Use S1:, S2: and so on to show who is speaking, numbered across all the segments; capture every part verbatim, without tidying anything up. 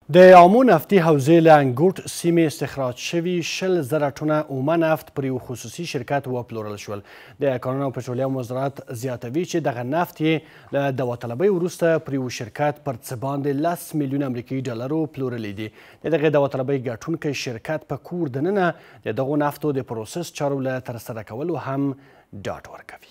S1: د آمو نفتي حوزې له انګوټ سیمې استخراج شوي شل زره ټنه اومه نفت پر یو خصوصي شرکت وپلورل شول. د کانونو او پټرولیم وزارت زیاتوي چې دغه نفت یې له داوطلبۍ وروسته پر یو شرکت پر څه باندې لس میلیونه امریکایي ډالرو پلورلی دي. د دغې داوطلبۍ ګټونکی شرکت په کور دننه د دغو نفتو د پروسس چارو له ترسره کولو هم ډاډ ورکوي.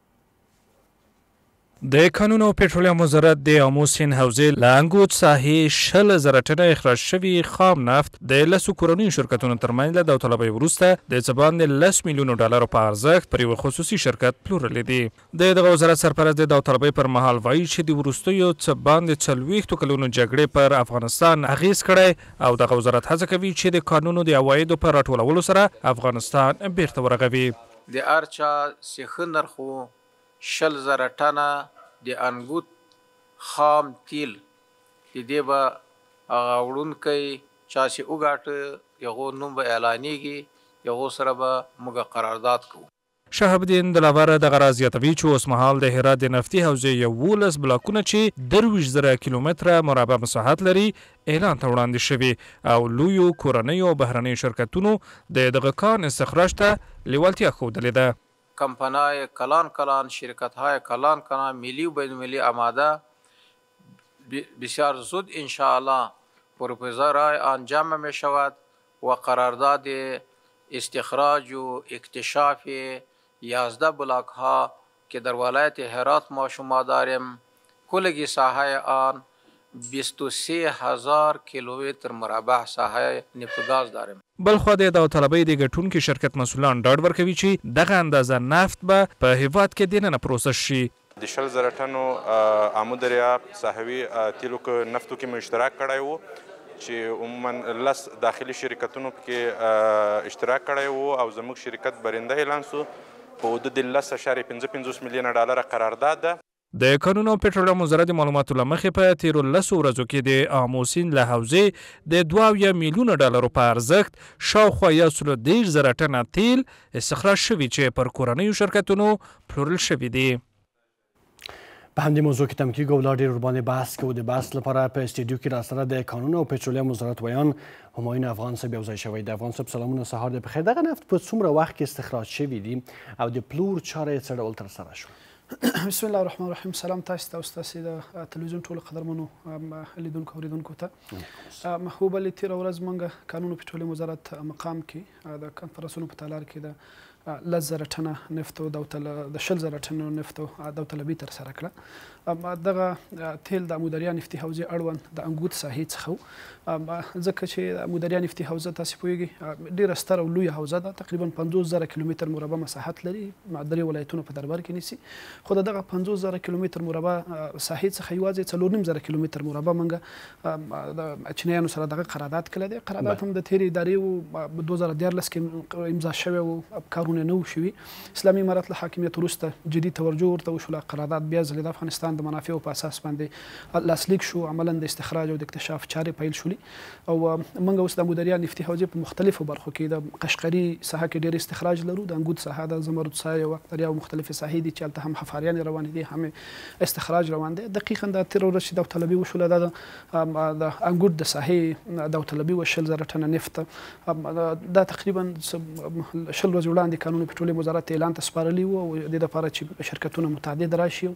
S2: د کانونو او پټرولیم وزارت د آمو سیند حوزې له انګوت ساحې شل زره ټنه اخراج شوي خام نفت د لسو کورنیو شرکتونو ترمنځ له داوطلبۍ وروسته د څه باندې لس میلیونو ډالرو په ارزښت پر یوه خصوصي شرکت پلورلی دي. د دغه وزارت سرپرست د داوطلبۍ پر مهال وایي چې د وروستیو څه باندې څلوېښتو کلونو جګړې پر افغانستان اغېز کړی او دغه وزارت هڅه کوي چې د کانونو د عوایدو په راټولولو سره افغانستان بیرته ورغوي.
S3: د هر چا سیخه نرخ شل زره ټنه د انګوت خام تیل د دې به هغه وړونکی چا چې وګاټه یغو نوم به اعلانیږي یغو سره به موږ قرارداد کوو.
S2: شهاب الدین دلاور دغه راز زیاتوي چې اوسمهال د هرات د نفتي حوزې یولس بلاکونه چې درویشت زره کیلومتره مربع مساحت لري اعلان ته وړاندې شوي او لویو کورنیو او بهرنیو شرکتونو د دغه کان استخراج ته لیوالتیا ښودلې ده.
S3: کمپانای کلان کلان شرکت های کلان کلان ملی و بین المللی آماده بسیار زود انشاءالله پروپوزال انجام می شود و قرارداد استخراج و اکتشاف یازده بلاک ها که در ولایت هرات ما شما داریم کلگی ساحه آن بیست و سه هزار کیلومتر مربع ساحه نفت و گاز داریم.
S2: بلخوا د داوطلبۍ د ګټونکي شرکت مسئولان ډاډ ورکوي چې دغه اندازه نفت به په هیواد کې دننه پروسس شي.
S4: د شل زره ټنو آمو دریاب ساحوي تیلو کې نفتو کې مو اشتراک کړی و چې عموما لس داخلي شرکتونو کې اشتراک کړی و او زموږ شرکت برنده اعلان سو په حدود لس اشاریه پنځه پنځوس میلیونه ډالره قرارداد ده.
S2: د کانونو او پټرولیم وزارت د معلوماتو له مخې په تیرو لسو ورځو کې د آمو سیند له حوزې د دوه اویا میلیونه ډالرو په ارزښت شاوخوا یو سلو دېرش زره ټنه تیل استخراج شوي چې پر کورنیو شرکتونو پلورل شوي دي.
S1: په همدې موضوع کې تم کېږو لا ډېر ورباندې بحث کوو. د بحث لپاره په استودیو کې راسره د کانونو او پټرولیم وزارت ویان همایون افغان صاحب یو ځای شوی دی. افغان صاحب سلامونه، سهار د بخیر. دغه نفت په څومره وخت کې استخراج شوي دي او د پلور چاره یې څه ډول ترسره شوه؟
S5: بسم الله الرحمن الرحیم. سلام تاسو ته او ستاسو د تلویزیون ټولو قدرمنو لیدونکو اوریدونکو ته. محبوبه له تېره ورځ موږ کانونو پټرولیم وزارت مقام کې د کنفرانسونو په تالار کې د لس زره ټنه نفتو د شل زره ټنو نفتو داوطلبي ترسره کړه. دغه تیل د امودریا نفتي حوزې اړوند د انګوت ساحې څخه و، ځکه چې د امودریا نفتي حوزه تاسو پوهیږئ ډېره ستره او لویه حوزه ده، تقریبا پنځوس زره کیلومتر مربع مساحت لري، درې ولایتونو په دربر کې نیسي. خو د دغه پنځوس زره کیلومتر مربع ساحې څخه یوازې څلور نیم زره کیلومتر مربع موږ د چینیانو سره دغه قرارداد کړی دی. قرارداد هم د تېرې ادارې و دوه زره دیارلس کې امضا شوی و، کارونه نه و شوي. اسلامي امارت له حاکمیت وروسته جدي توجه ورته وشوله. قرارداد بیا ځلې د افغانستان د منافعو په اساس باندې لاسلیک شو، عملا د استخراج او د اکتشاف چارې پیل شولې. او موږ اوس د امودریا نفتي حوزې په مختلفو برخو کې د قشقري ساحه کې ډېر استخراج لرو، د انګوت ساحه د زمرد سایه او اقتریا او مختلفې ساحې دي چې هلته هم حفاریان روان دي، هم استخراج روان دی. دقیقا د تېره ورځ چې داوطلبي وشوله دا د انګوت د ساحې داوطلبي و شل زره ټنه نفت. دا تقریبا شل ورځې وړاندې کانونو پټرولیم وزارت اعلان ته سپارلی و او د دې لپاره چې شرکتونه متعدد راشي.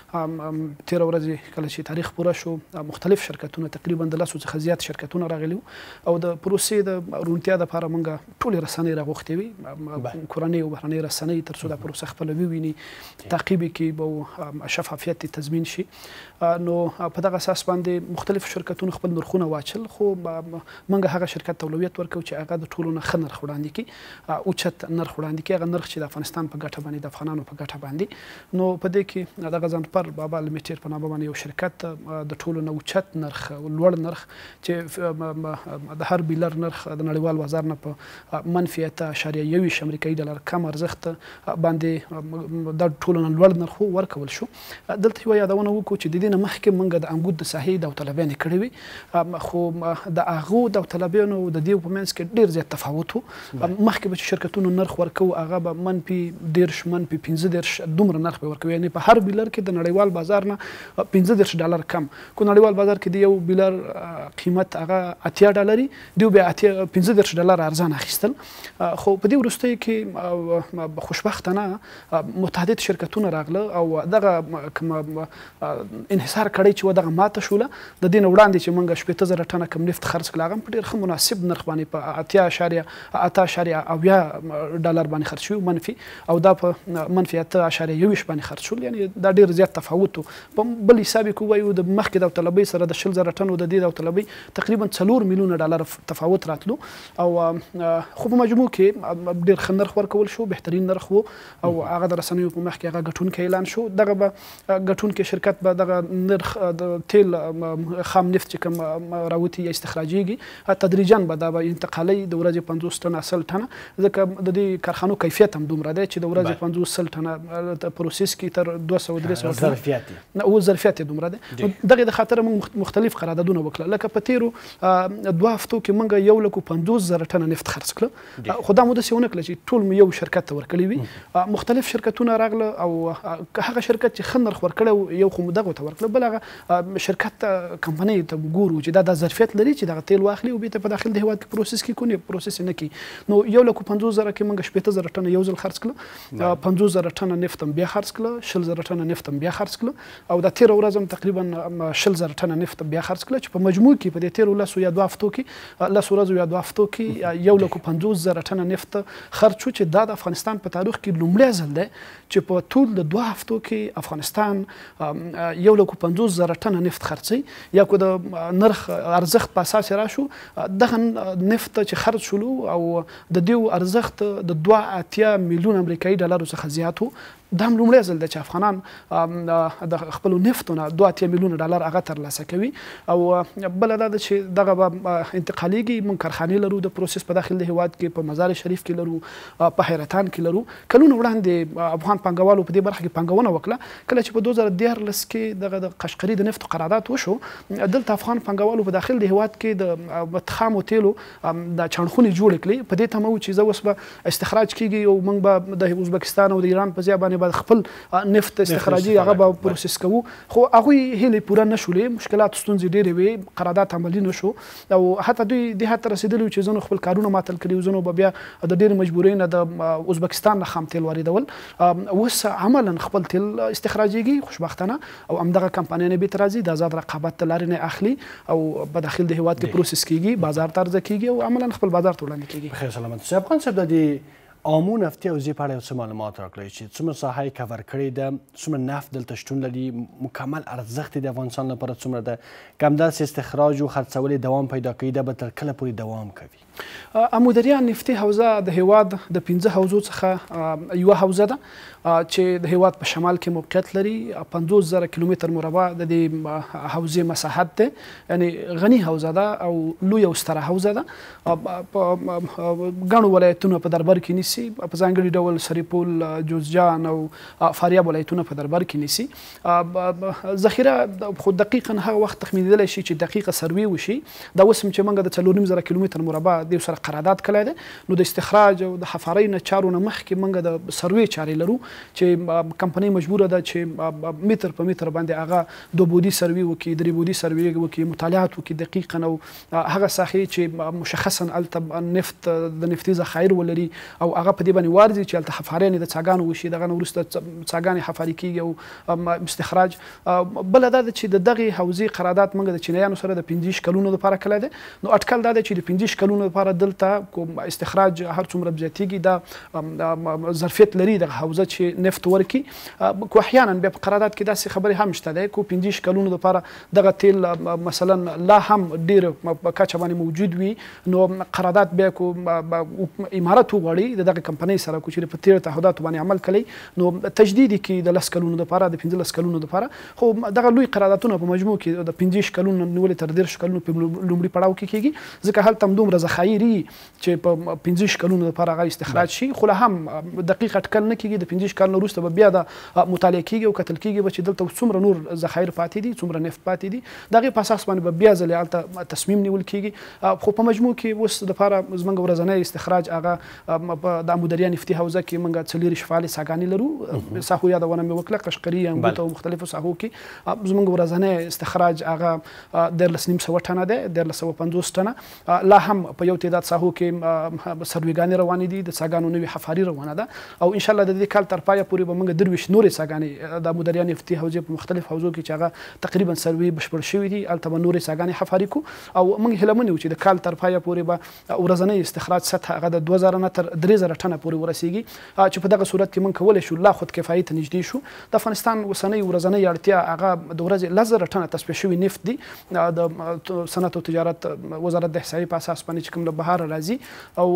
S5: تېره ورځ کله چې تاریخ پوره شو مختلف شرکتونه تقریبا د لسو څخه زیات شرکتونه راغلي او د پروسې د روڼتیا دپاره موږ ټولې رسنۍ راغوښتې وي، کورنۍ او بهرنۍ رسنۍ، تر څو دا پروسه خپله وویني، تعقیب یې کړي او شفافیت یې تضمین شي. نو په دغه اساس باندې مختلفو شرکتونو خپل نرخونه واچل، خو موږ هغه شرکت ته اولویت ورکوو چې هغه د ټولو نه ښه نرخ وړاندې کړي، اوچت نرخ وړاندې کړي، هغه نرخ چې د افغانستان په ګټه باندې د افغانانو په ګټه باندې. نو په دې کې دغه ځانپر بابا لمیټډ په نامه باندې یو شرکت د ټولو نه اوچت نرخ، لوړ نرخ چې د هر بیلر نرخ د نړیوال بازار نه په منفي اته اشاریه یوویشت امریکایي ډالر کم ارزښت باندې د ټولو نه لوړ نرخ ورکول شو. دلته یوه یادونه وکړو چې د دې نه مخکې موږ د انګوت د ساحې داوطلبیانې کړې وي، خو د هغو داوطلبیانو د دې په منځ کې ډېر زیات تفاوت و. مخکې به چې شرکتونو نرخ ورکول خو هغه به منفي دېرش منفي پنځه دېرش دومره نرخ به ورکوي، یعنې په هر بیلر کې د نړیوال بازار نه پنځه دېرش ډالر کم. کو نړیوال بازار کې د یو بیلر قیمت هغه اتیا ډالري، دوی بیا اتیا پنځه دېرش ډالر ارزان اخیستل. خو په دې وروستیو کې خوشبختانه متعدد شرکتونه راغله او دغه کوم انحصار کړی چې و دغه ماته شوله. د دې نه وړاندې چې موږ شپېته زره ټنه کم نفت خرڅ کړل هغه هم په ډېر ښه مناسب نرخ باندې په اتیا اشاریه اته اشاریه اویا ډالر باندې خرڅ شوي منفي، او دا په منفي اته اشاریه یوویشت باندې خرڅ شول. یعنې دا ډېر زیات تفاوت و. په بل حساب یې که ووایو د مخکې داوطلبۍ سره د شل زره ټنو د دې داوطلبۍ تقریبا څلور میلیونه ډالر تفاوت راتلو، او خو په مجموع کې ډېر ښه نرخ ورکول شو، بهترین نرخ و، او هغه د رسنیو په مخ کې هغه ګټونکی اعلان شو. دغه به ګټونکی شرکت به دغه نرخ د تیل خام نفت چې کوم راوتي یا استخراجېږي تدریجا به دا به انتقالي د ورځې پنځوس ټنه سل ټنه، ځکه د دې کارخانو کیفیت هم دومره دی چې د ورځې پنځوس سل ټنه پروسس کې تر دوه سوه درې سوه
S1: ظرفیت
S5: نه او ظرفیت یې دومره دی. دغې د خاطره موږ مختلف قراردادونه وکړل. لکه په تېرو دوه هفتو کې موږ یو لکو پنځوس زره ټنه نفت خرڅ کړه، خو دا مو داسې ونه کړله چې ټول مو یو شرکت ته ورکړي وي. مختلف شرکتونه راغله او هغه شرکت چې ښه نرخ ورکړی یو خو مو دغو ته ورکړه، بل هغه شرکت ته کمپنۍ ته ګورو چې دا د ظرفیت لري چې دغه تیل واخلي او بېرته په داخل د هېواد کې پروسس کړي، کونې پروسس یې نه کړي. نو یو لکو پنځوس زره کې موږ شپېته زره ټنه یو ځل خرڅ کړه، پنځوس زره ټنه نفت هم بیا خرڅ کړه، شل زره ټنه نفت هم بیا خرڅ کړه، او دا تېره ورځ هم تقریبا شل زره ټنه نفت بیا خرڅ کړه، چې په مجموع کې په دې تېرو لسو یا دوه هفتو کې لسو ورځو یا دوه هفتو کې یو لکو پنځوس زره ټنه نفت خرڅ شو، چې دا د افغانستان په تاریخ کې لومړی ځل دی چې په ټول د دوه هفتو کې افغانستان یو لکو پنځوس زره ټنه نفت خرڅوي. یا کو د نرخ ارزښت په اساس راشو دغه نفت چې خرڅ شولو او د دې ارزښت د دوه اتیا میلیون امریکایي ډالرو څخه زیات و. دا هم لومړی ځل دی چې افغانان د خپلو نفتو دوه اتیا میلیونه ډالر هغه ترلاسه کوي. او بله دا ده چې دغه به انتقالېږي. موږ کارخانې لرو د پروسس په داخل د هېواد کې، په مزار شریف کې لرو، په حیرتان کې لرو. کلونه وړاندې افغان پانګوالو په دې برخه کې پانګونه وکړه. کله چې په دوه زره دیارلس کې دغه د قشقري د نفتو قرارداد وشو، دلته افغان پانګوالو په داخل د هېواد کې د خامو تیلو د چاڼخونې جوړې کړې، په دې تمه و چې زه اوس به استخراج کېږي او موږ به د ازبکستان او د ایران په ځای باندې به خپل نفت استخراجي هغه به پروسس کوو. خو هغوی هیلې پوره نه شولې، مشکلات ستونزې ډېرې وې، قرارداد عملي نه شو، او حتی دوی دې حد ته رسېدلي چې ځینو خپل کارونه معطل کړي، ځینو به بیا د ډېرې مجبورۍ نه د ازبکستان نه خام تیل واردول. اوس عملا خپل تیل استخراجېږي خوشبختانه، او همدغه کمپنیانې بېرته راځي د آزاد رقابت د لارې نه اخلي او په داخل د هېواد کې پروسس کېږي، بازار ته عرضه کېږي او عملا خپل بازار ته وړاندې کېږي.
S1: بخیر سلامت اوسئ. افغان صاحب د دې آمو نفتي حوزې په اړه یو څه معلومات راکړئ چې څومره ساحه یې کور کړې ده، څومره نفت دلته شتون لري، مکمل ارزښت یې د افغانستان لپاره څومره ده، که همداسې استخراج او خرڅول یې دوام پیدا کوي، دا به تر کله پورې دوام کوي؟
S5: امودریا نفتي حوزه د هېواد د پنځه حوزو څخه یوه حوزه ده چې د هېواد په شمال کې موقعیت لري. پنځوس زره کیلومتر مربع د دې حوزې مساحت دی، یعنې غني حوزه ده او لویه او ستره حوزه ده. په ګڼو ولایتونو په دربر کې نیسي، په ځانګړي ډول سرپول، جوزجان او فاریاب ولایتونه په دربر کې نیسي. ذخیره خو دقیقا هغه وخت تخمینېدلی شي چې دقیقه سروې وشي. دا اوس هم چې موږ د څلور نیم زره کیلومتر مربع د یو سره قرارداد کړی دی، نو د استخراج او د حفارۍ نه چارو نه مخکې موږ د سروې چارې لرو چې کمپنۍ مجبوره ده چې متر په متر باندې هغه دوه بودي سروې وکړي، درې بودي سروې وکړي، مطالعات وکړي دقیقا، او هغه ساحې چې مشخصا هلته نفت د نفتي ذخایر ولري او هغه په دې باندې وارځي چې هلته حفارۍ د څاګانو وشي، دغه نه وروسته څاګانې حفاري کېږي او استخراج. بله دا ده چې د دغې حوزې قرارداد موږ د چینایانو سره د پنځه ویشت کلونو لپاره کړی دی. نو اټکل دا دی چې د پنځه ویشت کلونو لپاره دلته کوم استخراج هر څومره زیاتېږي دا ظرفیت لري دغه حوزه چې نفت ورکړي. خو احیانا بیا په قرارداد کې داسې خبرې هم شته دی، کو پنځه ویشت کلونو لپاره دغه تیل مثلا لا هم ډېر په کچه باندې موجود وي، نو قرارداد بیا کو امارت وغواړي د دغه کمپنۍ سره کو چې په تېرو تعهداتو باندې عمل کوي، نو تجدید کړي د لس کلونو لپاره، د پنځلس کلونو لپاره. خو دغه لوی قراردادونه په مجموع کې د پنځه ویشت کلونو نیولې تر دېرش کلونو په لومړي پړاو کې کېږي، ځکه هلته هم دومره ذخایر ځایري چې په پنځه شل کلونو لپاره هغه استخراج شي، خو لا هم دقیق اټکل نه کېږي. د پنځه شل کلونو وروسته به بیا دا مطالعه کېږي او کتل کېږي به چې دلته څومره نور ذخایر پاتې دي، څومره نفت پاتې دي. د هغې په اساس باندې به بیا ځلې هلته تصمیم نیول کېږي. خو په مجموع کې اوس دپاره زموږ ورځنی استخراج هغه د امودریا نفتي حوزه کې موږ څلېرویشت فعالې څاګانې لرو. ساحو یادونه مې وکړه، قشقري، انګوت او مختلفو ساحو کې زموږ ورځنی استخراج هغه دیارلس نیم سوه ټنه دی، دیارلس سوه پنځوس ټنه. لا هم په یو تعداد ساحو کې سرویګانې روانې دي، د څاګانو نوې حفاري روانه ده او انشاءالله د دې کال تر پایه پورې به موږ درویشت نورې څاګانې د امودریا نفتي حوزې په مختلف حوزو کې چې هغه تقریبا سروي بشپړ شوي دي، هلته به نورې څاګانې حفاري کړو. او موږ هیله من یو چې د کال تر پایه پورې به ورځنی استخراج سطح هغه د دوه زره نه تر درې زره ټنه پورې ورسیږي، چې په دغه صورت کې موږ کولی شو لا خودکفایي ته نږدې شو. د افغانستان اوسنۍ ورځنۍ اړتیا هغه د ورځې لس زره ټنه تصفیه شوي نفت دي، د صنعت او تجارت وزارت د احصایې په اساس باندې چې کوم له بهاره راځي. او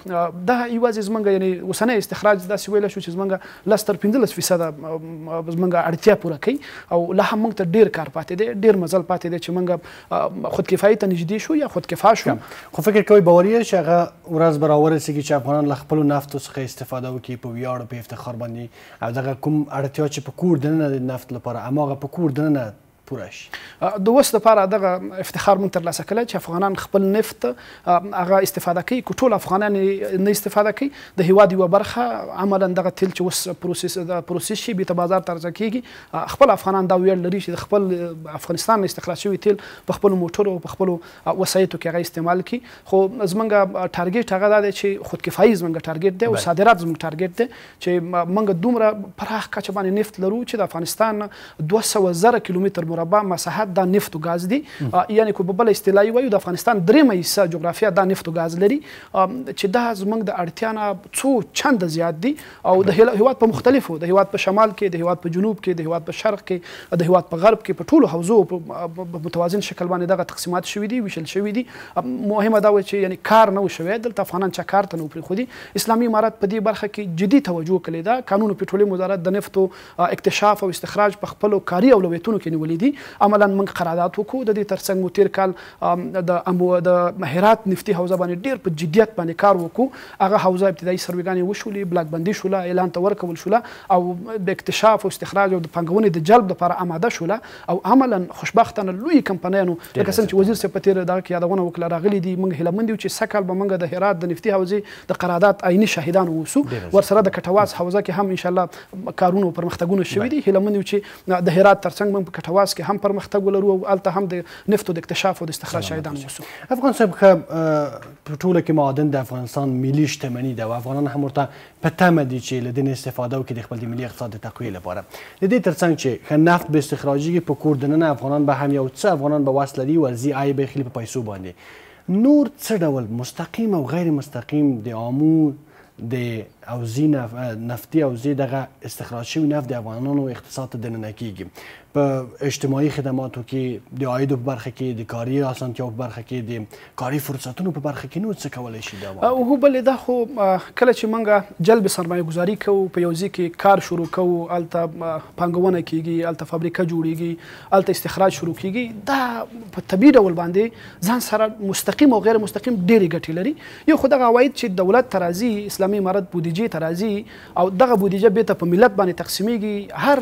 S5: دا یوازې زموږ یعنې اوسنی استخراج داسې ویلی شو چې زموږ لس تر پنځلس فیصده زموږ اړتیا پوره کوي او لا هم موږ ته ډېر کار پاتې دی، ډېر مزل پاتې دی چې موږ خودکفایي ته نږدې شو یا خودکفا شو.
S1: خو فکر کوئ باوري یې چې هغه ورځ به راورسېږي چې افغانان له خپلو نفتو څخه استفاده وکړي په ویاړ او په افتخار باندې، او دغه کوم اړتیا چې په کور دننه د نفت لپاره هماغه په کور دننه پوره شي.
S5: د اوس دپاره دغه افتخار موږ ترلاسه کړی چې افغانان خپل نفت هغه استفاده کوي، که ټول افغانان نه استفاده کوي. د هېواد یوه برخه عملا دغه تیل چې اوس پروسس پروسس شي بیرته بازار ته عرضه کېږي، خپل افغانان دا ویاړ لري چې د خپل افغانستان نه استخراج شوي تیل په خپلو موټرو او په خپلو وسایطو کې هغه استعمال کړي. خو زموږ ټارګېټ هغه دا دی چې خودکفایي زموږ ټارګېټ دی او صادرات زموږ ټارګېټ دی چې موږ دومره پراخ کچه باندې نفت لرو چې د افغانستان دوه سوه زره کیلومتر مربع مساحت دا نفت و ګاز دي. یعنې که په بله اصطلاحي وایو د افغانستان درېیمه حصه جغرافیه دا نفت و ګاز لري، چې دا زموږ د اړتیا نه څو چنده زیات دي. او د هېواد په مختلفو، د هېواد په شمال کې، د هېواد په جنوب کې، د هېواد په شرق کې، د هېواد په غرب کې، په ټولو حوزو په متوازن شکل باندې دغه تقسیمات شوي دي، ویشل شوي دي. مهمه دا وه چې یعنې کار نه و شوی دلته، افغانان چا کار ته نه و پرېښودي. اسلامي امارت په دې برخه کې جدي توجه کړې ده. قانون پټرولیم وزارت د نفتو اکتشاف او استخراج په خپلو کاري اولویتونو کې نیولي دي. عملا موږ قرارداد وکړو، د دې ترڅنګ مو تېر کال د امو د هرات نفتي حوزه باندې ډېر په جدیت باندې کار وکړو. هغه حوزه ابتدایي سرویګانې وشولې، بلاک بندي شوله، اعلان ته ورکول شوله او د اکتشاف او استخراج او د پانګونې د جلب لپاره آماده شوله. او عملا خوشبختانه لوی کمپنیانو لکه څنګه چې وزیر صاحب په تېره دغه کې یادونه وکړه راغلي دي، موږ هیله مند یو چې سږ کال به موږ د هرات د نفتي حوزې د قرارداد عیني شاهدان واوسو. ورسره د کټواز حوزه کې هم انشاءالله کارونه او پرمختګونه شوي دي. هیله مند یو چې د هرات ترڅنګ موږ په کټواز کې هم پرمختګ ولرو او هلته هم د نفتو د اکتشاف او د استخراج شاهدان اوسو.
S1: افغان صاحب ښه په ټوله کې معادن د افغانستان ملي شتمني ده او افغانان هم ورته په تمه دي چې له دې نه استفاده وکړي د خپل د ملي اقتصاد د تقویې لپاره. د دې ترڅنګ چې ښه نفت به استخراجېږي په کور دننه افغانان به هم یو څه افغانان به وس لري ورځي عاید به یې خلي په پیسو باندې. نور څه ډول مستقیم او غیر مستقیم د عامو د اوزی نفتی اوزی دغه استخراج شوی نفت د افغانانو اقتصاد ته دننه کیږي؟ په اجتماعي خدماتو کې، د عایدو په برخه کې، د کاري اسانتیاو په برخه کې، د کاري فرصتونو په برخه کې نور څه کولی شي دا؟
S5: هو بلې دا خو کله چې موږ جلب سرمایه ګزاري کوو، په یو ځای کې کار شروع کوو، هلته پانګونه کیږي، هلته فابریکه جوړیږي، هلته استخراج شروع کیږي، دا په طبیعي ډول باندې ځان سره مستقیم او غیر مستقیم ډېرې ګټې لري. یو خو دغه عواید چې دولت ته راځي، اسلامي امارت بودیجې ته راځي او دغه بودیجه بېرته په ملت باندې تقسیمیږي. هر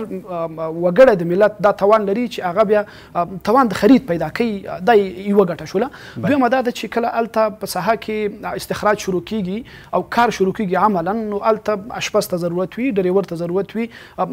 S5: وګړی د ملت دا توان لري چې هغه بیا توان د خرید پیدا کوي، دا یوه ګټه شوله. دویمه دا ده چې کله هلته په ساحه کې استخراج شروع کیږي او کار شروع کیږي عملا، نو هلته اشپز ته ضرورت وي، ډریور ته ضرورت وي.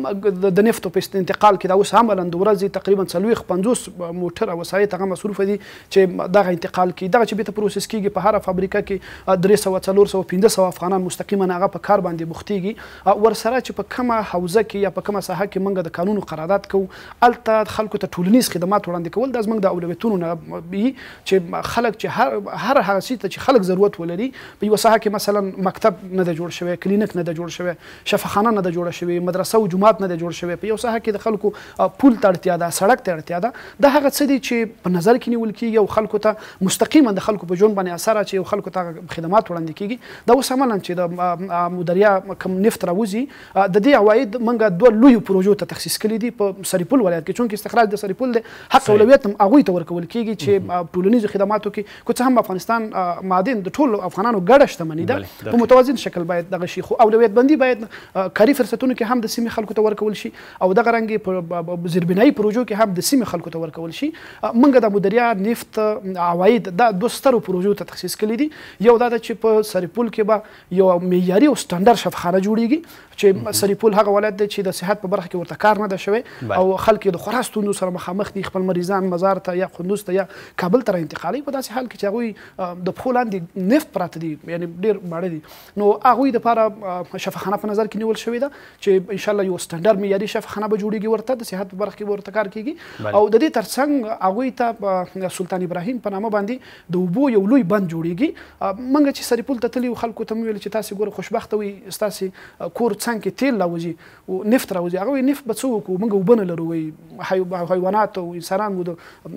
S5: د نفتو په انتقال کې دا اوس عملا د ورځې تقریبا څلوېښت پنځوس موټره وسایط هغه مصروفه دي چې دغه انتقال کیږي. دغه چې بېرته پروسس کیږي په هره فابریکه کې درې سوه څلور سوه پنځه سوه افغانان مستقیما هغه په کار باندې بوختېږي. ورسره چې په کومه حوزه کې یا په کومه ساحه کې موږ د قانون قرارداد کوو، هلته خلکو ته ټولنیز خدمات وړاندې کول دا زموږ د اولویتونو نه وي چې خلک چې هر هر هغه څه ته چې خلک ضرورت ولري په یوه ساحه کې مثلا مکتب نه ده جوړ شوی، کلینیک نه ده جوړ شوی، شفاخانه نه ده جوړه شوې، مدرسه او جومات نه ده جوړ شوی. په یو ساحه کې د خلکو پول ته اړتیا ده، سړک ته اړتیا ده. دا هغه څه دي چې په نظر کې نیول کېږي او خلکو ته مستقیما د خلکو په ژوند باندې اثر اچوي او خلکو ته خدمات وړاندې کېږي. دا اوس عملا چې د امودریا کوم نفت راوځي، د دې عواید موږ دوه لویو پروژو ته تخصیص کړي دي په سرپل ولایت کې چونکې استخراج د سرپل دی حق اولویت هم هغوی ته ورکول کېږي چې ټولنیزو خدماتو کې که څه هم افغانستان معادن د ټولو افغانانو ګډه شتمني ده په متوازن شکل باید دغه شي خو اولویت بندي باید کاري فرصتونو کې هم د سیمې خلکو ته ورکول شي او دغه رنګې په زیربنایي پروژو کې هم د سیمې خلکو ته ورکول شي. موږ د مدریا نفت عواید دا دوه سترو پروژو ته تخصیص کړي دي. یو دا ده چې په سرپل کې به یو معیاري او سټنډرډ شفاخانه جوړیږي چې سرپل هغه ولایت دی چې د صحت په برخه کې ورته کار نه ده شوی او خلک د خورا ستونزو سره مخامخ دي خپل مریضان مزار ته یا قندوز ته یا کابل ته انتقالي په داسې حال کې چې هغوی د پښو لاندې نفت پراته دي یعنی ډېر ماړه دي نو هغوی دپاره شفاخانه په نظر کې نیول شوې ده چې انشاءالله یو سټنډرډ معیاري شفاخانه به جوړیږي ورته د صحت په برخه کې به ورته کار کیږي او د دې ترڅنګ هغوی ته سلطان ابراهیم په نامه باندې د اوبو یو لوی بند جوړیږي. موږ چې سرپل ته تللي خلکو ته مې ویل چې تاسې ګوره خوشبخته وئ ستاسې کور څنګ کې تیل راوځي او نفت راوځي هغه وایي نفت به څه وکړو موږ اوبه نه لرو وایي حیوانات او انسانان مو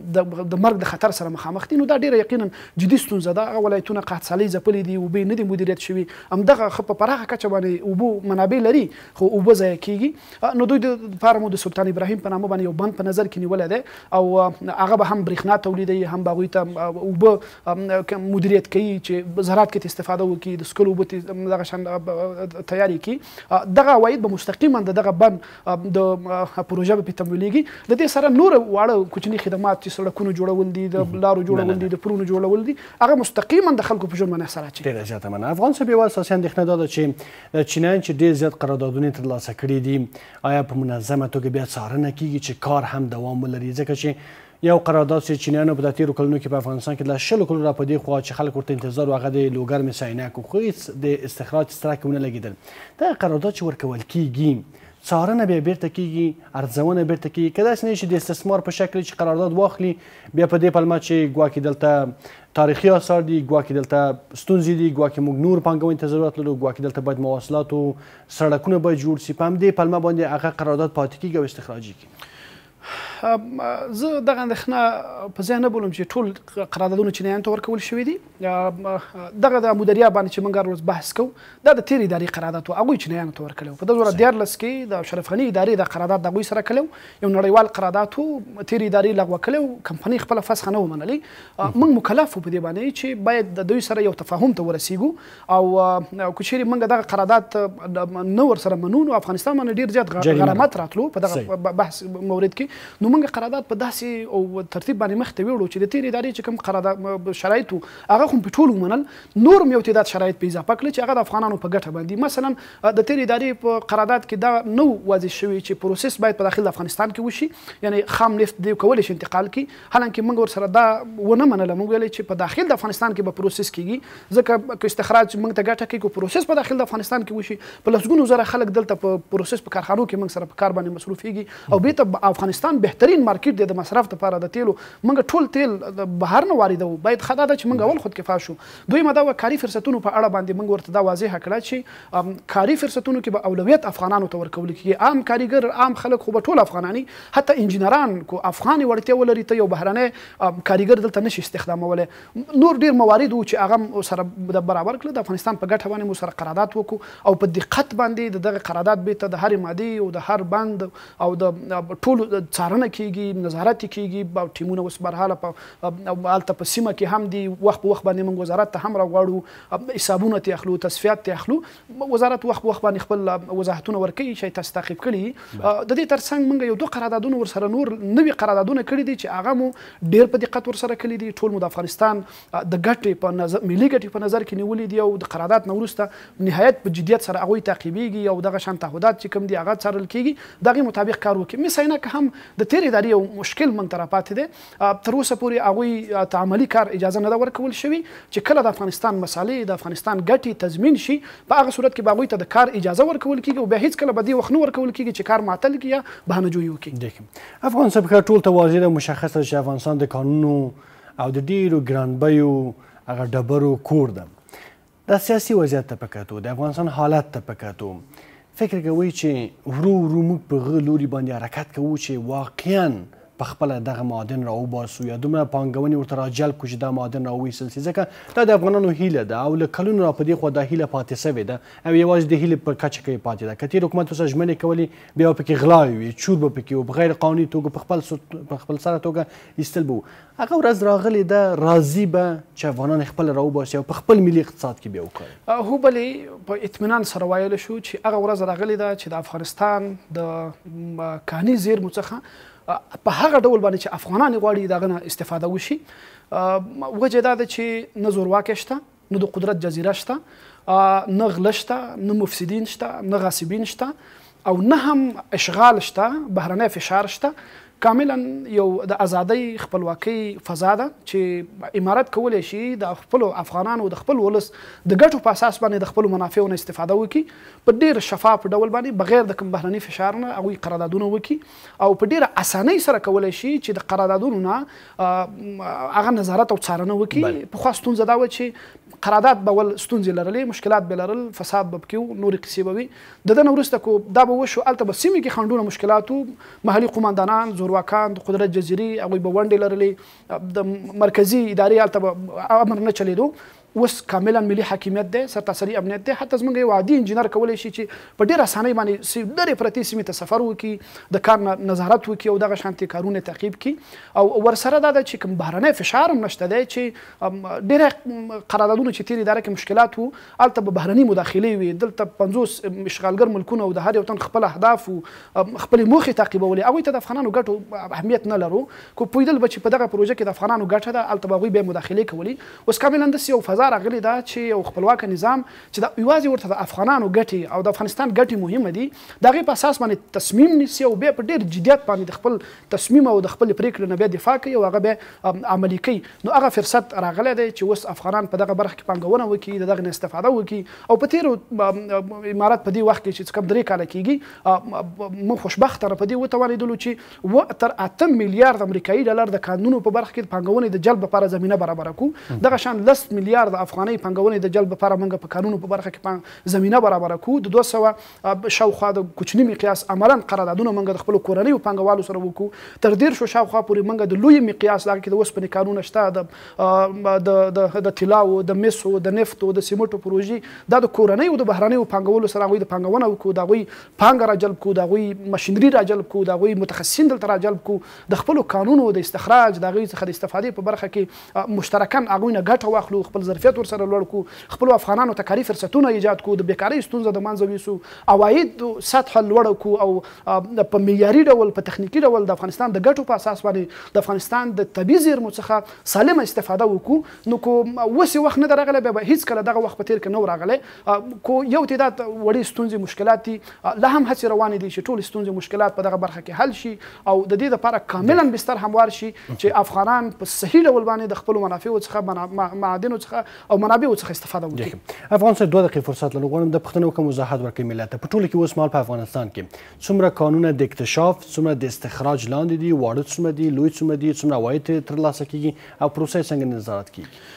S5: د مرګ د خطر سره مخامخ دي نو دا ډېره یقینا جدي ستونزه ده. هغه ولایتونه قحطسالۍ ځپلي دي اوبه نه دي مدیریت شوي همدغه ښه په پراخه کچه باندې اوبو منابع لري خو اوبه ضایع کېږي نو دوی دپاره مو د سلطان ابراهیم په نامه باندې یو بند په نظر کې نیولی دی او هغه به هم برېښنا تولیدوي هم به هغوی ته اوبه مدیریت کوي چې زراعت کې استفاده وکړي د څښلو اوبه دغه شان تیارې کړي. دغه عواید به مستقیما د دغه بند د پروژه به پرې تمویلېږي. د دې سره نور واړه کوچني خدمات چې سړکونو جوړول دي د لارو جوړول دي د پلونو جوړول دي هغه مستقیما د خلکو په ژوند باندې اثر اچوي.
S1: ډېره زیاته مننه. افغان صاحب یوه اساسي اندېښنه دا ده چې چینایان چې ډېر زیات قراردادونه یې ترلاسه کړي دي آیا په منظمه توګه بیا څارنه کیږي چې کار هم دوام ولري ځکه چې یو قرارداد چې چینیانو په تیرو کلونو کې په افغانستان کې له شلو کلو را په دې خوا چې خلک ورته انتظار و هغه د لوګرمې ساینک خو هېڅ د استخراج سترک ونه لګېدل. دغه قرارداد چې ورکول کیږي څارنه بیا بیرته کیږي ارزونه بیرته کیږي که داسې نه شي د استثمار په شکل چې قرارداد واخلي بیا په دې پلمه چې ګواکې دلته تاریخي آثار دي ګواکې دلته ستونزې دي ګواکې موږ نور پانګونې ته ضرورت لرو ګواکې دلته باید مواصلات او سړکونه باید جوړ شي په همدې پلمه باندې هغه قرارداد پاتې کیږي او استخراجي کیږي.
S5: زه دغه اندېښنه په ذهن نه بولم چې ټول قراردادونه چینایانو ته ورکول شوي دي. دغه د مدیریا باندې چې موږ هر ورځ بحث کوو دا د تېرې ادارې قرارداد و هغوی چینایانو ته ورکړی و. په دوه زره دیارلس کې د اشرف غني ادارې د قرارداد د هغوی سره کړی و یو نړیوال قرارداد و تېرې ادارې لغوه کړی و کمپنۍ خپله فسخه نه ومنلې. موږ مکلف وو په دې باندې چې باید د دوی سره یو تفاهم ته ورسیږو او که چیرې موږ دغه قرارداد نه ورسره منو نو افغانستان باندې ډېر زیات غرامت راتلو په دغه بحث مورد کې نو موږ قرارداد په داسې او ترتیب باندې مخ ته ویوړو چې د تېرې ادارې چې کوم قرارداد شرایط وو هغه خو په ټول ومنل نور هم یو تعداد شرایط په اضافه کړل چې هغه د افغانانو په ګټه باندې مثلا د تېرې ادارې په قرارداد کې دا نه واضح شوي چې پروسس باید په داخل د افغانستان کې وشي یعنی خام نفت دی کولی شي انتقال کړي حالانکه موږ ورسره دا ونه منله موږ ویلې چې په داخل د افغانستان کې به پروسس کیږي ځکه که استخراج موږ ته ګټه کوي که پروسس په داخل د افغانستان کې وشي په لسګونو زره خلک دلته په پروسس په کارخانو کې موږ سره په کار باندې مصروفیږي او بیرته افغانستان بهترین مارکیټ دی د مصرف لپاره د تیلو موږ ټول تیل د بهر نه واردوو باید ښه دا ده چې موږ اول خود کفا شو. دویمه دا وه کاري فرصتونو په اړه باندې موږ ورته دا واضحه کړه چې کاري فرصتونو کې به اولویت افغانانو ته ورکول کېږي عام کاریګر عام خلک خو به ټول افغاناني حتی انجینران کو افغاني وړتیا ولري ته یو بهرنی کاریګر دلته نشي استخدامولی. نور ډېر موارد وو چې هغه سره برابر کړل د افغانستان په ګټه باندې مو سره قرارداد وکړو او په دقت باندې د دغه قرارداد بیرته د هرې مادې او د هر بند او د ټولو څارنه کیږي نظارت کیږي ټیمونه اوس برحاله په هلته په سیمه کې هم دي وخت په وخت باندې موږ وزارت ته هم راغواړو حسابونه ترې اخلو تصفیات ترې اخلو وزارت وخت په وخت باندې خپل وضاحتونه ورکوي چې تاسو تعقیب کړي. د دې ترڅنګ موږ یو دوه قراردادونه ورسره نور نوي قراردادونه کړي دي چې هغه مو ډېر په دقت ورسره کړي دي ټول مو د افغانستان د ګټې په نظر ملي ګټې په نظر کې نیولي دي او د قرارداد نه وروسته نهایت په جدیت سره هغوی تعقیبېږي او دغه شان تعهدات چې کوم دي هغه څارل کېږي د هغې مطابق کار وکړي. مس عینک هم د تېرې ادارې یو مشکل موږ ته راپاتې دی تر اوسه پورې هغوی ته عملي کار اجازه نه ده ورکول شوي چې کله د افغانستان مسالې د افغانستان ګټې تضمین شي په هغه صورت کې به هغوی ته د کار اجازه ورکول کېږي او بیا هېڅکله به دې وخت نه ورکول کېږي چې کار معطل کړي یا بهانهجویي وکړي.
S1: افغان صاحب که ټول ته واضح ده مشخصه چې افغانستان د قانونو او د ډېرو ګرانبیو هغه ډبرو کور ده. د سیاسي وضعیت ته په کتو د افغانستان حالت ته په کتو فکر کوئ چې ورو ورو موږ په هغه لوري باندې حرکت کوو چې واقعا په خپله دغه معادن راوباسو یا دومره پانګونې ورته راجلب کړو چې دا معادن راویستل سي، ځکه دا د افغانانو هیله ده او له کلونو را په دې خوا دا هیله پاتې سوې ده او یوازې د هیلې په کچه کې پاتې ده. که تېر حکومت اوس ژمنې کولې بیا به پکې غلاوې وي، چور به پکې و، په غیر قانوني توګه په خپل په خپل سره توګه ایستل به و. هغه ورځ راغلې ده راضي به چې افغانان خپل راوباسي او په خپل ملي اقتصاد کې بیا وکاروي.
S5: هو بلې په اطمینان سره ویلی شو چې هغه ورځ راغلې ده چې د افغانستان د کاني زیرمو څخه په هغه ډول باندې چې افغانان غواړي د هغه نه استفاده وشي. وجه دا ده چې نه زورواکی شته، نه د قدرت جزیره شته، نه غله شته، نه مفسدین شته، نه غاصبین شته او نه هم اشغال شته، بهرنی فشار شته. کاملا یو د ازادۍ خپلواکۍ فضا ده چې امارت کولی شي د خپلو افغانانو د خپل ولس د ګټو په اساس باندې د خپلو منافعو نه استفاده وکړي، په ډېر شفاف ډول باندې بغیر د کوم بهرني فشار نه هغوی قراردادونه وکړي او په ډېره اسانۍ سره کولی شي چې د قراردادونو نه هغه نظارت او څارنه وکړي. پخوا ستونزه دا وه چې قرارداد به ول ستونزې لرلې، مشکلات به لرل، فساد به پکې و، نورې قصې به وي. د ده نه وروسته کو دا به وشو، هلته به سیمې کې خنډونه مشکلات و، محلي قماندانان زورواکان د قدرت جزیرې هغوی به ونډې لرلې، د مرکزي ادارې هلته به امر نه چلېدو. اوس کاملا ملي حاکمیت دی، سرتاسري امنیت دی. حتی زموږ یو عادي انجینر کولی شي چې په ډېره اسانۍ باندې لرې پرتې سیمې ته سفر وکړي، د کار نظارت وکړي او دغه شانتې کارونه تعقیب کړي. او ورسره دا ده چې کوم بهرنی فشار هم نشته دی چې ډېری قراردادونه چې تېرې اداره کې مشکلات وو هلته به بهرني مداخلې وي. دلته پنځوس اشغالګر ملکونه او د هر یو تن خپل اهداف او خپلې موخې تعقیبولې. هغوی ته د افغانانو ګټو اهمیت نه لرو، کو پوهېدل به چې په دغه پروژه کې د افغانانو ګټه ده، هلته به هغوی بیا مداخلې کولې. اوس کاملا داسې یو فضا راغلی ده چې یو خپلواکه نظام چې د یوازې ورته د افغانانو ګټې او د افغانستان ګټې مهمه دي، د هغې په اساس باندې تصمیم نیسي او بیا په ډېر جدیت باندې د خپل تصمیم او د خپلې پرېکړې نه بیا دفاع کوي او هغه بیا عملي کوي. نو هغه فرصت راغلی دی چې اوس افغانان په دغه برخه کې پانګونه وکړي، د دغه نه استفاده وکړي. او په تېرو امارت په دې وخت کې چې کوم درې کاله کېږي موږ خوشبخته په دې وتوانېدلو چې تر اته میلیارد امریکایي ډالر د کانونو په برخه کې د پانګونې د جلب لپاره زمینه برابره کړو. دغه شان لس میلیارد افغانۍ پانګونې د جلب لپاره موږ په کانونو په برخه کې زمینه برابره کړو. د دوه سوه شاوخوا د کوچني مقیاس عملا قراردادونه موږ د خپلو کورنیو پانګوالو سره وکړو. تر دېرشو شاوخوا پورې موږ د لوی مقیاس هغه کې د اوسپنې کانونه شته، د طلاو، د مسو، د نفتو، د سیمنټو پروژې. دا د کورنیو د بهرنیو پانګوالو سره هغوی د پانګونه وکړو، د هغوی پانګه راجلب کړو، د هغوی ماشینري راجلب کړو، د هغوی متخصصین دلته راجلب کړو، د خپلو کانونو د استخراج د هغوی څخه د استفادې په برخه کې مشترکاً هغوی نه ګټه واخلو، خپل ظرفیت ورسره لوړ کړو، خپلو افغانانو ته کاري فرصتونه ایجاد کړو، د بیکارۍ ستونزه د منځه یوسو، عواید سطح لوړه کړو او په معیاري ډول په تخنیکي ډول د افغانستان د ګټو په اساس باندې د افغانستان د طبیعي زیرمو څخه سالمه استفاده وکړو. نو کو اوس یې وخت نه دی راغلی، بیا به هېڅکله دغه وخت په تېر کې نه و راغلی. کو یو تعداد وړې ستونزې مشکلات دي، لا هم هڅې روانې دي چې ټولې ستونزې مشکلات په دغه برخه کې حل شي او د دې لپاره کاملا بستر هموار شي چې افغانان په صحیح ډول باندې د خپلو منافعو څخه، معادنو څخه او منابعو څخه استفاده وکړي.
S1: افغان صاحب دوه دقیقې فرصت لرو، غواړم د پښتنو کوم وضاحت ورکړئ ملت ته. په ټوله کې اوس مهال په افغانستان کې څومره کانونه د اکتشاف، څومره د استخراج لاندې دي، واړه څومره دي، لوی څومره دي، څومره عواید ترلاسه کیږي او پروسه یې څنګه نظارت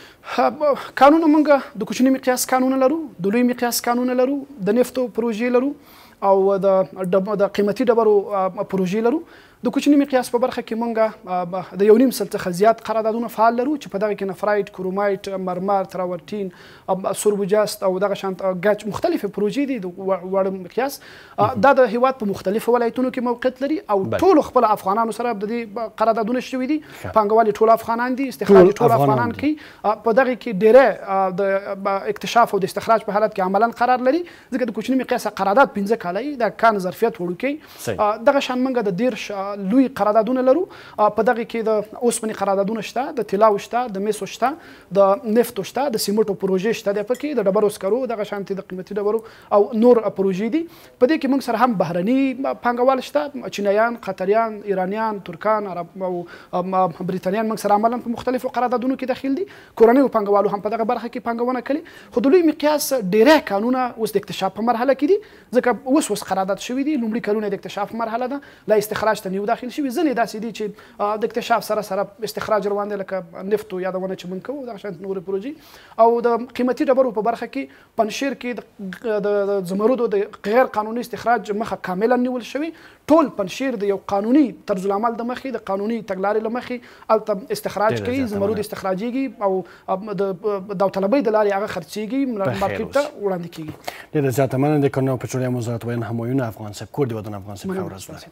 S1: کیږي؟
S5: کانونه موږ د کوچني مقیاس کانونه لرو، د لوی مقیاس کانونه لرو، د نفتو پروژې لرو او د قیمتي ډبرو پروژې لرو. د کوچني مقیاس په برخه کې موږ د یو نیم سل څخه زیات قراردادونه فعال لرو چې په دغه کې نفرایټ، کرومایټ، مرمر، تراورټین، سوربوجست او دغه شانت ګچ مختلفې پروژې دي د وړ مقیاس. دا د هیواد په مختلفو ولایتونو کې موقعیت لري او ټولو خپل افغانانو سره د دې قراردادونه شوي دي. پانګوال ټول افغانان دي، استخراج ټول افغانان کوي. په دغه کې ډېری د اکتشاف او د استخراج په حالت کې عملا قرار لري، ځکه د کوچني مقیاس قرارداد پنځه کاله وي، د کان ظرفیت وړوکی. دغه شان موږ د دېرش لوی قراردادونه لرو. په دغه کې د اوسپنې قراردادونه شته، د طلاو شته، د مسو شته، د نفتو شته، د سیمنټو پروژې شته، د پکې د ډبرو سکرو دغه شانتې د قیمتي ډبرو او نور پروژې دي. په دې کې موږ سره هم بهرني پانګوال شته، چینایان، قطریان، ایرانیان، ترکان، عرب او بریتانیان موږ سره عملا په مختلفو قراردادونو کې داخل دي. کورنیو پانګوالو هم په دغه برخه کې پانګونه کړې. خو د لوی مقیاس ډېری کانونه اوس د اکتشاف په مرحله کې دي، ځکه اوس اوس قرارداد شوي دي. لومړي کلونه د اکتشاف مرحله ده، لا استخراج ته نیو داخل شوي ځینې داسې دي چې د اکتشاف سره سره استخراج روان دی لکه نفتو یادونه چې موږ کوو دغه شانې نورې پروژې او د قیمتي ډبرو په برخه کې پنجشیر کې د زمرودو د غیر قانوني استخراج مخه کاملا نیول شوي ټول پنجشیر د یو قانوني طرز العمل د مخې د قانوني تګلارې له مخې هلته استخراج کوي زمرود استخراجیږي او د داوطلبۍ د لارې هغه خرڅیږي مارکیټ ته وړاندې کیږي.
S1: ډېره زیاته مننه د کانونو او پټرولیم وزارت ویان همایون افغان صاحب کور دې ودان افغان صاحب ښه ورځ ولرئ.